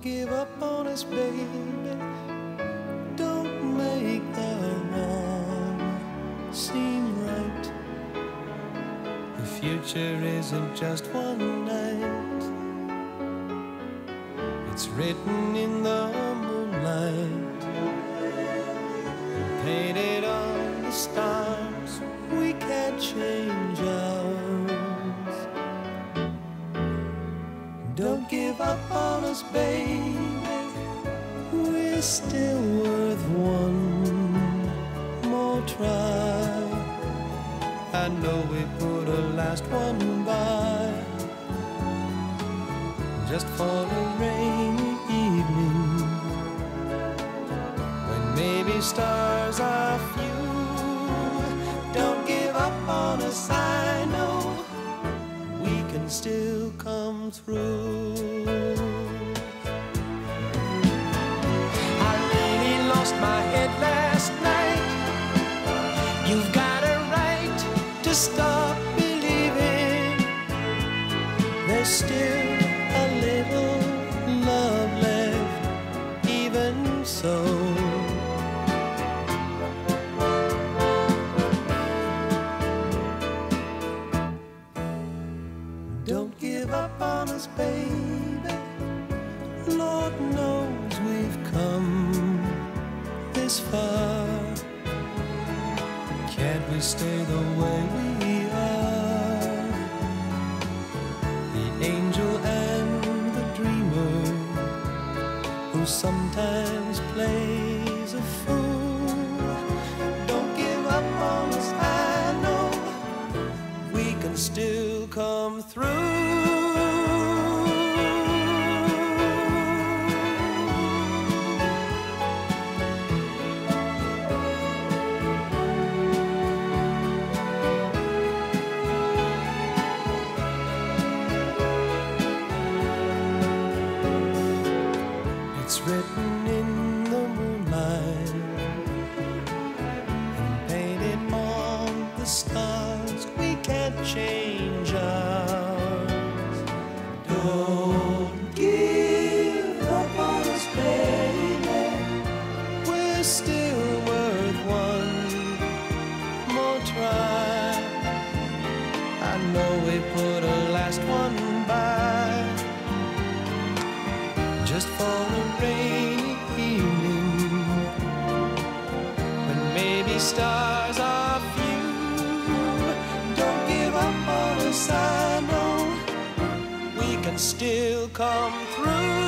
give up on us, baby. Don't make the wrong seem right. The future isn't just one night. It's written in the moonlight, painted on the stars. We can't change ours. Don't give up on us, baby. We're still worth one more try. I know we put a last one by, just for a rainy evening, when maybe stars are few. Don't give up on us, I know we can still come through. I really lost my head last night. You've got a right to stop believing. There's still a little love left, even so. Don't give up on us, baby. Lord knows we've come this far. Can't we stay the way we are? The angel and the dreamer, who sometimes plays a fool. Don't give up on us, I know we can still come through. It's written in the moonlight and painted on the stars. We can't change ours. Don't give up on us, baby. We're still worth one more try. I know we put a last one by, just for a rainy evening, when maybe stars are few. Don't give up on us, I know we can still come through.